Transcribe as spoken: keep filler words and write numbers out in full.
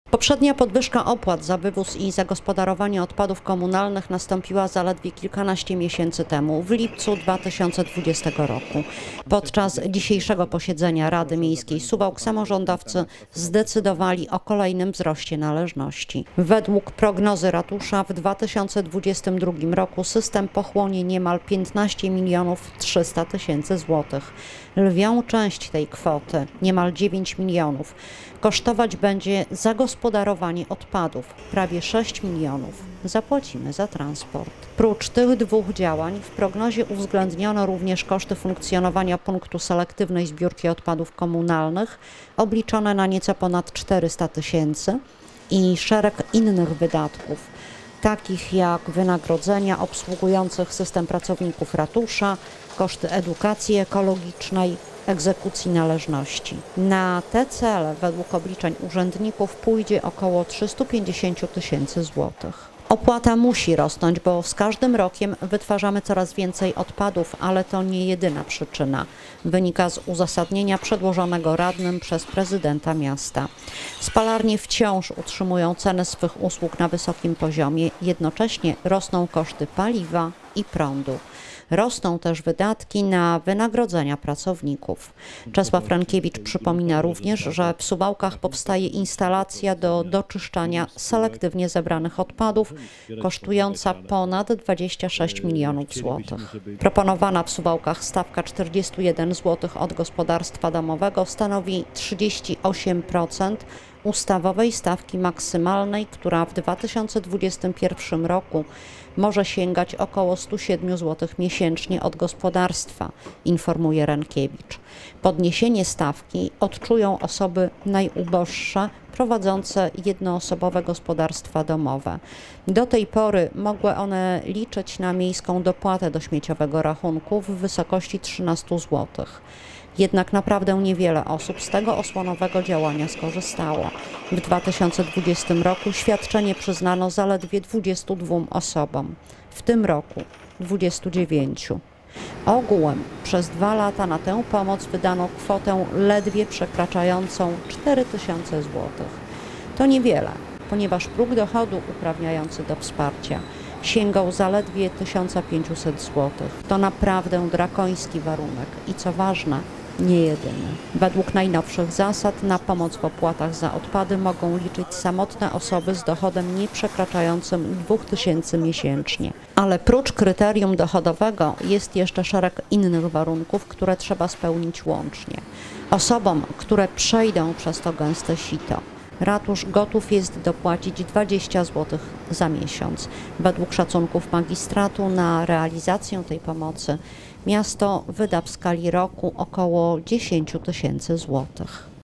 Poprzednia podwyżka opłat za wywóz i zagospodarowanie odpadów komunalnych nastąpiła zaledwie kilkanaście miesięcy temu, w lipcu dwa tysiące dwudziestego roku. Podczas dzisiejszego posiedzenia Rady Miejskiej Suwałk samorządowcy zdecydowali o kolejnym wzroście należności. Według prognozy ratusza w dwa tysiące dwudziestym drugim roku system pochłonie niemal piętnaście milionów trzysta tysięcy złotych. Lwią część tej kwoty, niemal dziewięć milionów, kosztować będzie zagospodarowanie odpadów, prawie sześć milionów. Zapłacimy za transport. Prócz tych dwóch działań w prognozie uwzględniono również koszty funkcjonowania punktu selektywnej zbiórki odpadów komunalnych, obliczone na nieco ponad czterysta tysięcy i szereg innych wydatków, takich jak wynagrodzenia obsługujących system pracowników ratusza, koszty edukacji ekologicznej, egzekucji należności. Na te cele według obliczeń urzędników pójdzie około trzysta pięćdziesiąt tysięcy złotych. Opłata musi rosnąć, bo z każdym rokiem wytwarzamy coraz więcej odpadów, ale to nie jedyna przyczyna. Wynika z uzasadnienia przedłożonego radnym przez prezydenta miasta. Spalarnie wciąż utrzymują ceny swych usług na wysokim poziomie, jednocześnie rosną koszty paliwa i prądu. Rosną też wydatki na wynagrodzenia pracowników. Czesław Rankiewicz przypomina również, że w Suwałkach powstaje instalacja do doczyszczania selektywnie zebranych odpadów, kosztująca ponad dwadzieścia sześć milionów złotych. Proponowana w Suwałkach stawka czterdzieści jeden złotych od gospodarstwa domowego stanowi trzydzieści osiem procent ustawowej stawki maksymalnej, która w dwa tysiące dwudziestym pierwszym roku może sięgać około stu siedmiu złotych miesięcznie od gospodarstwa, informuje Rankiewicz. Podniesienie stawki odczują osoby najuboższe, prowadzące jednoosobowe gospodarstwa domowe. Do tej pory mogły one liczyć na miejską dopłatę do śmieciowego rachunku w wysokości trzynastu złotych. Jednak naprawdę niewiele osób z tego osłonowego działania skorzystało. W dwa tysiące dwudziestym roku świadczenie przyznano zaledwie dwudziestu dwóm osobom, w tym roku dwudziestu dziewięciu. Ogółem przez dwa lata na tę pomoc wydano kwotę ledwie przekraczającą cztery tysiące złotych. To niewiele, ponieważ próg dochodu uprawniający do wsparcia sięgał zaledwie tysiąc pięćset złotych. To naprawdę drakoński warunek i co ważne, nie jedyny. Według najnowszych zasad na pomoc w opłatach za odpady mogą liczyć samotne osoby z dochodem nie przekraczającym dwóch tysięcy miesięcznie. Ale prócz kryterium dochodowego jest jeszcze szereg innych warunków, które trzeba spełnić łącznie. Osobom, które przejdą przez to gęste sito, ratusz gotów jest dopłacić dwadzieścia złotych za miesiąc. Według szacunków magistratu na realizację tej pomocy miasto wyda w skali roku około dziesięć tysięcy złotych.